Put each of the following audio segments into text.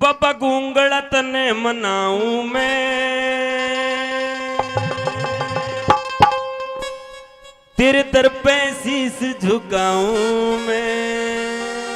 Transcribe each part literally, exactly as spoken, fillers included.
बाबा गूंगड़ा तने मनाऊं मैं, तेरे दर पे शीस झुकाऊं मैं।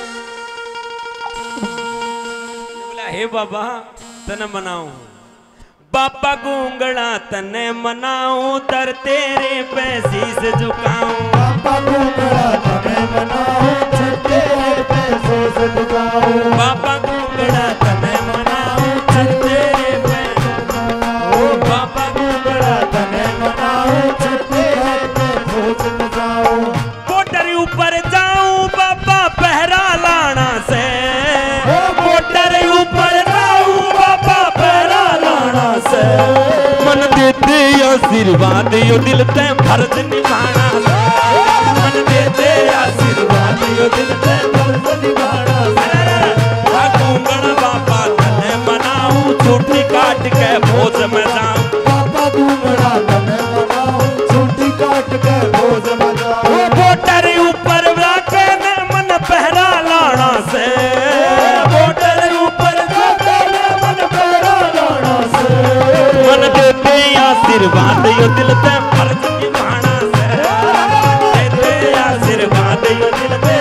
बोला हे बाबा तने मनाऊं, बाबा गूंगड़ा तने मनाऊं, दर तेरे पे शीस झुकाऊं। बाबा गूंगड़ा तने मनाऊं, दर तेरे पे शीस झुकाऊं। बाबा गूंगड़ा तने मनाऊं, दर तेरे पे, ओ बाबा गूंगड़ा तने मनाऊं, दर तेरे पे शीस झुकाऊं। बॉर्डर ऊपर जाऊं बाबा पहरा लाना से, बॉर्डर ऊपर जाऊं बाबा पहरा लाना से। मन देते आशीर्वाद यो दिल ते फर्ज निभाना से, मन देते आशीर्वाद यो दिल ते फर्ज निभाना से। गूंगड़ा बाबा तने मनाऊं, छुट्टी काट के भोज में जाऊं। बाबा गूंगड़ा तने मनाऊं, छुट्टी काट के भोज में जाऊं। बॉर्डर ऊपर जाके ने मन पहरा लाना से, बॉर्डर ऊपर जाके ने मन पहरा लाना से। मन देते आशीर्वाद यो दिल ते फर्ज निभाना से, देते आशीर्वाद यो दिल ते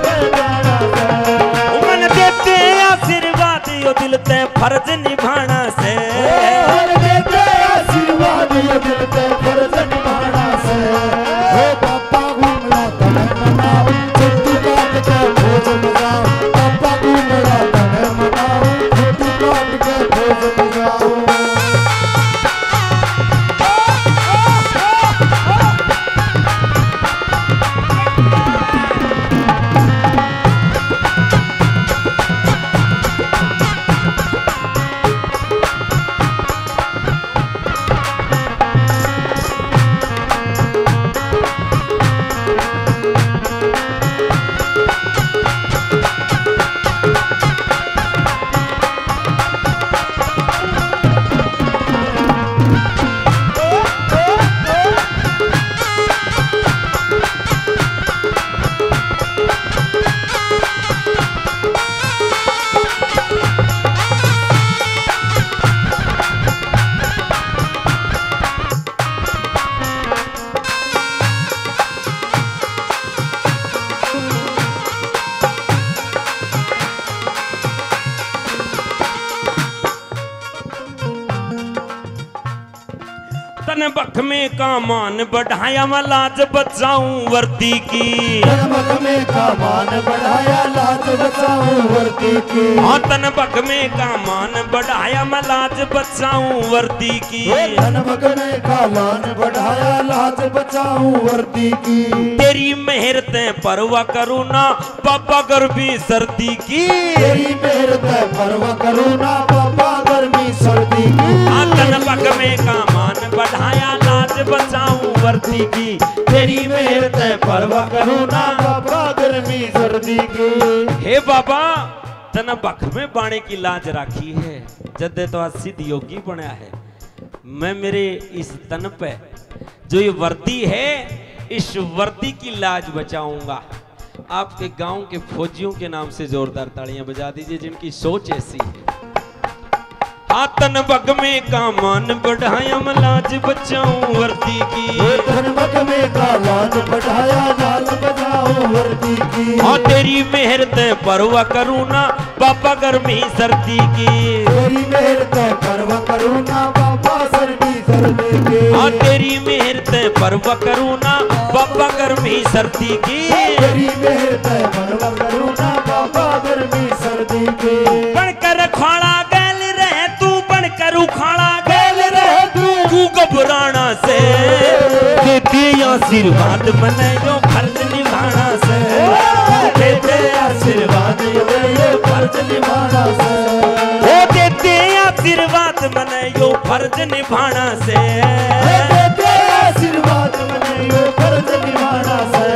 मन देते आशीर्वाद यो दिल ते फर्ज निभाना से। देते आशीर्वाद यो दिल ते फर्ज निभाना से। ओ बाबा गूंगड़ा तने मनाऊं, छुट्टी काट के भोज में जाऊं। बाबा गूंगड़ा तने मनाऊं, छुट्टी काट के भोज में जाऊं। तन बख में का मान बढ़ाया मैं लाज बचाऊं वर्दी की। तन बख में का मान बढ़ाया लाज बचाऊं वर्दी की। हाँ तन बख में का मान बढ़ाया मैं लाज बचाऊं वर्दी की। तन बख में का मान बढ़ाया लाज बचाऊं वर्दी की। तेरी मेहर ते परवा करूँ ना बाबा गर्मी सर्दी की। तेरी मेहर ते परवा करूँ ना बाबा गर्मी सर्दी की। हाँ तन बख में का मान बढ़ाया लाज बचाऊं वर्दी की। तेरी मेहर ते परवा करूँ ना बाबा गर्मी सर्दी की। हे बाबा तन बख में बाणे की लाज राखी है, जदे तो सिद्ध योगी बना है। मैं मेरे इस तन पे जो ये वर्दी है, इस वर्दी की लाज बचाऊंगा। आपके गांव के फौजियों के नाम से जोरदार तालियां बजा दीजिए जिनकी सोच ऐसी है। तन बग में का मान बढ़ाया मैं लाज बचाऊं वर्दी की। तन बग में का मान बढ़ाया लाज बचाऊं वर्दी की। हाँ तेरी मेहर ते परवा करूँ ना बाबा गर्मी सर्दी की। तेरी मेहर ते परवा करूँ ना बाबा सर्दी सर्दी की। हाँ तेरी मेहर ते परवा करूँ ना बाबा गर्मी सर्दी की। तेरी मेहर ते परवा करूँ ना बाबा गर्मी सर्दी की। बनकर खाड़ा गैल रहे तू, बनकर उखाड़ा गैल रहे तू, तू घबराना से। देते आशीर्वाद मने जो फर्ज निभाना से। देते आशीर्वाद यो फर्ज निभाना से। ओ देते आशीर्वाद मने यो फर्ज निभाना से। देते आशीर्वाद मने यो फर्ज निभाना से।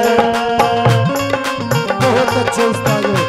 बहुत अच्छे उस्ताद हो।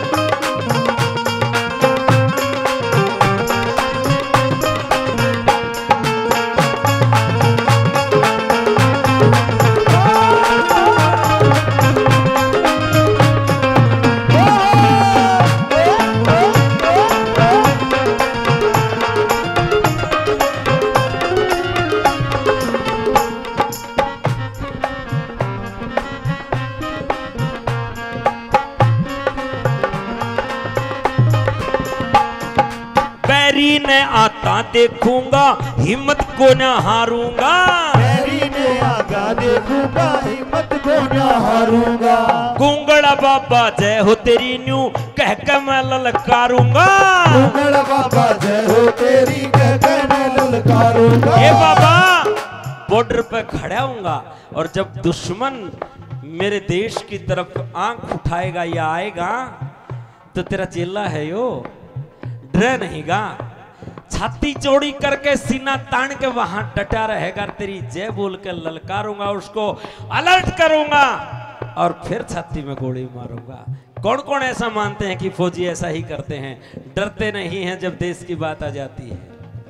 बैरी ने आता देखूंगा हिम्मत को न हारूंगा। बैरी ने आगा देखूंगा हिम्मत को न हारूंगा। गुंगड़ा बाबा जय हो तेरी न्यू कह के मैं ललकारूंगा। गुंगड़ा बाबा जय हो तेरी कह के मैं ललकारूंगा। ए बाबा बॉर्डर पे खड़ा हूंगा और जब दुश्मन मेरे देश की तरफ आंख उठाएगा या आएगा तो तेरा चेला है यो, डर नहींगा। छाती चौड़ी करके सीना तान के वहां डटा रहेगा, तेरी जय बोल के ललकारूंगा, उसको अलर्ट करूंगा और फिर छाती में गोली मारूंगा। कौन कौन ऐसा मानते हैं कि फौजी ऐसा ही करते हैं, डरते नहीं हैं जब देश की बात आ जाती है।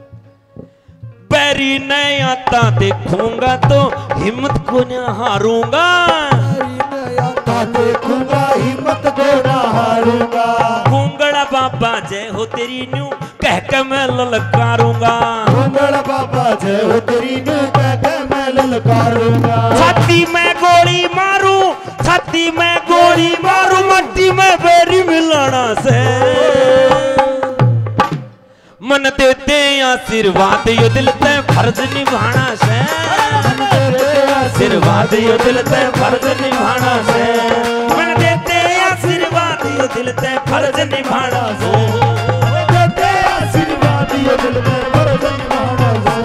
बैरी नहीं आता देखूंगा तो हिम्मत को न हारूंगा। देखूंगा हिम्मत को न हारूंगा। गुंगड़ा बाबा जय हो तेरी न्यू कह के मैं ललकारूंगा। गुंगड़ा बाबा जय हो तेरी न्यू कह के मैं ललकारूंगा। छाती में गोली मारू, छाती में गोली मारू, मट्टी में बैरी मिलाना से मन देते आशीर्वाद यो दिल ते फर्ज निभाना से। आशीर्वाद यो दिल ते फर्ज निभाना से। मन देते आशीर्वाद यो दिल ते फर्ज निभाना से। देते आशीर्वाद यो दिल ते फर्ज निभाना से।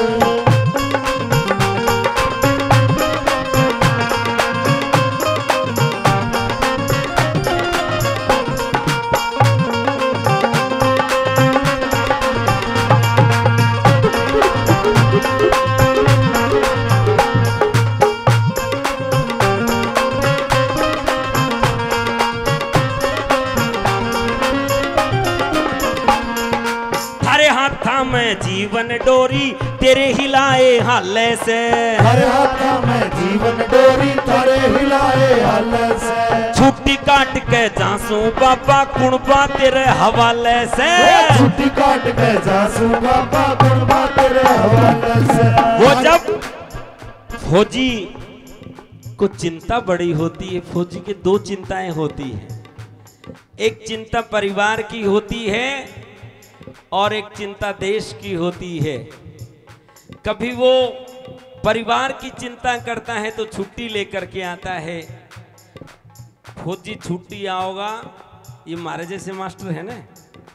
में जीवन डोरी तेरे हिलाए हाले से। हर हाथ में जीवन डोरी तेरे हिलाए हाले से। छुट्टी काट के जासू बाबा कुणबा तेरे हवाले से। छुट्टी काट के जासू बाबा कुणबा तेरे हवाले से। वो जब फौजी को चिंता बड़ी होती है, फौजी की दो चिंताएं होती हैं, एक चिंता परिवार की होती है और एक चिंता देश की होती है। कभी वो परिवार की चिंता करता है तो छुट्टी लेकर के आता है। फौजी छुट्टी आओगा, ये मारे जैसे मास्टर है ना,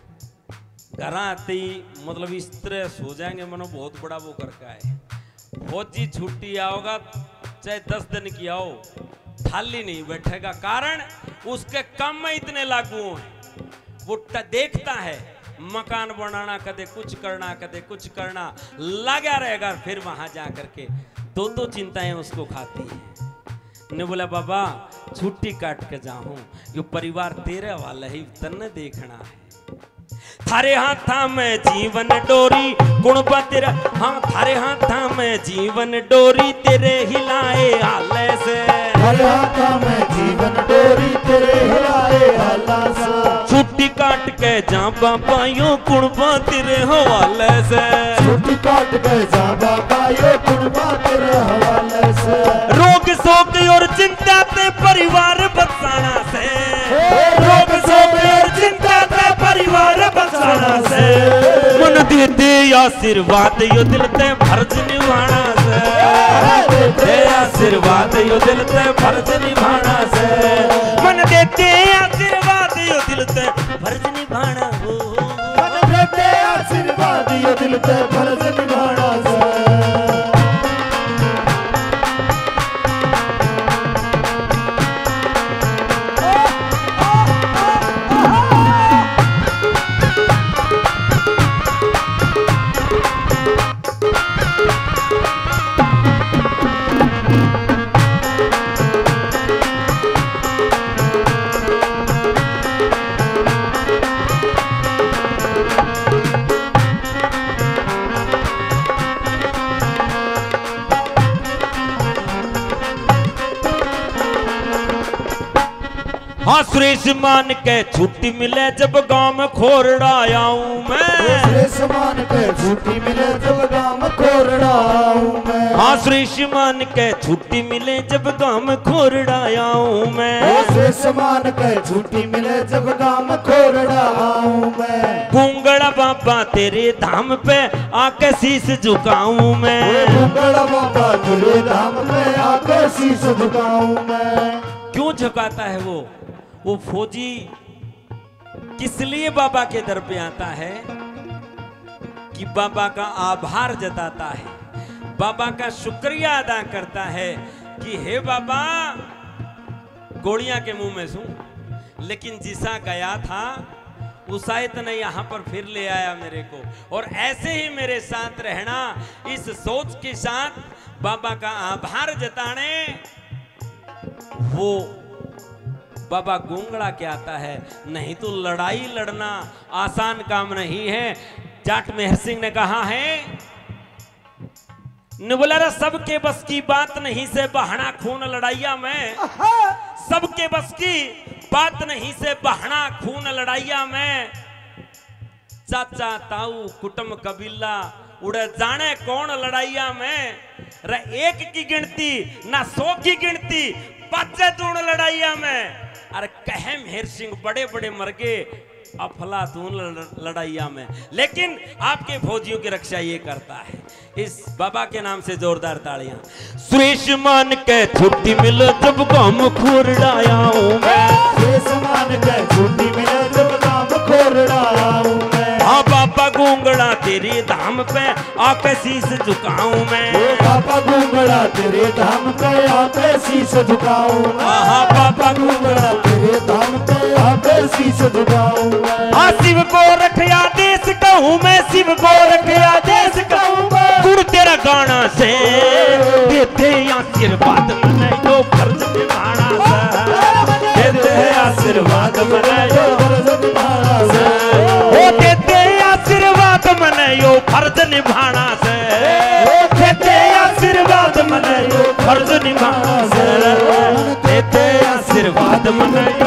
घर आते ही मतलब इस तरह सो जाएंगे मनो बहुत बड़ा वो करका है। फौजी छुट्टी आओगा चाहे दस दिन की आओ, थाली नहीं बैठेगा, कारण उसके काम में इतने लागू हैं। वो देखता है मकान बनाना, कदे कुछ करना, कदे कुछ करना, लगा रहेगा। फिर वहां जा करके दो दो चिंताएं उसको खाती है। ने बोला बाबा छुट्टी काट के जाऊं, यो परिवार तेरे वाला ही तन्ने देखना है। थारे हाथा में जीवन डोरी गुणबा तेरा, हाँ थारे हाथा में जीवन डोरी तेरे हिलाए हाले से। थारे हाथा में जीवन डोरी तेरे हिलाए हाला से। छुट्टी काट के जा बाबा यो कुणबा तेरे हवाले से। छुट्टी काट के जा बाबा यो कुणबा तेरे हवाले से। रोग शोक और चिंता ते परिवार बचाना से। रोग शोक और चिंता ते परिवार बचाना से। मन दे दे आशीर्वाद यो दिल ते फर्ज निभाना से। दे आशीर्वाद यो दिल ते फर्ज निभाना से। मन दे दे आशीर्वाद यो दिल ते फर्ज निभाना हो। मन दे दे आशीर्वाद यो दिल ते फर्ज निभाना से। हाँ सुरेश मान के छुट्टी मिले जब गांव में खोरड़ा आऊं मैं। सुरेश मान के छुट्टी मिले जब गांव में खोरड़ा आऊं मैं। हाँ सुरेश मान के छुट्टी मिले जब गांव में खोरड़ा आऊं मैं। सुरेश मान के छुट्टी मिले जब गांव में खोरड़ा आऊं मैं। गुंगड़ गूंगड़ा बाबा तेरे धाम पे आके शीश झुकाऊं मैं। गूंगड़ा बाबा तेरे धाम पे आके शीश झुकाऊं मैं। क्यों झुकाता है वो वो फौजी किस लिए बाबा के दर पे आता है कि बाबा का आभार जताता है, बाबा का शुक्रिया अदा करता है कि हे बाबा गोलियां के मुंह में सू, लेकिन जिसा गया था उसा इतने यहां पर फिर ले आया मेरे को, और ऐसे ही मेरे साथ रहना, इस सोच के साथ बाबा का आभार जताने वो बाबा गूंगड़ा के आता है। नहीं तो लड़ाई लड़ना आसान काम नहीं है। जाट मेहर सिंह ने कहा है निबुलरा सबके बस की बात नहीं से बहाना खून लड़ाइया में, सबके बस की बात नहीं से बहाना खून लड़ाइया में। चाचा ताऊ कुटुंब कबीला उड़े जाने कौन लड़ाइया में, रे एक की गिनती ना सौ की गिनती बच्चे दून लड़ाइया में। अरे कहे मेहर सिंह बड़े बड़े मर गए अफलातून लड़ाइया में, लेकिन आपके फौजियों की रक्षा ये करता है। इस बाबा के नाम से जोरदार तालियां। सुरेश मान के छुट्टी मिले जब काम खोरड़ाया हूं मैं, सुरेश मान के छुट्टी मिले जब काम खोरड़ाया हूं मैं। हाँ बाबा गूंगड़ा तेरे धाम पे आके शीश झुकाऊं मैं। बाबा गूंगड़ा तेरे धाम पे आके शीश झुकाऊं मैं। हाँ बाबा गूंगड़ा तेरे धाम पे आके शीश झुकाऊं मैं। हाँ शिव को रखया देश कहूँ मैं, शिव को रखया देश कहूँ मैं। गुरु तेरा गाना से देते आशीर्वाद मने जो फर्ज निभाना से, देते आशीर्वाद मने जो फर्ज निभाना से, ओ देते आशीर्वाद मने जो फर्ज निभाना से, देते आशीर्वाद मने जो फर्ज निभाना से, देते आशीर्वाद मने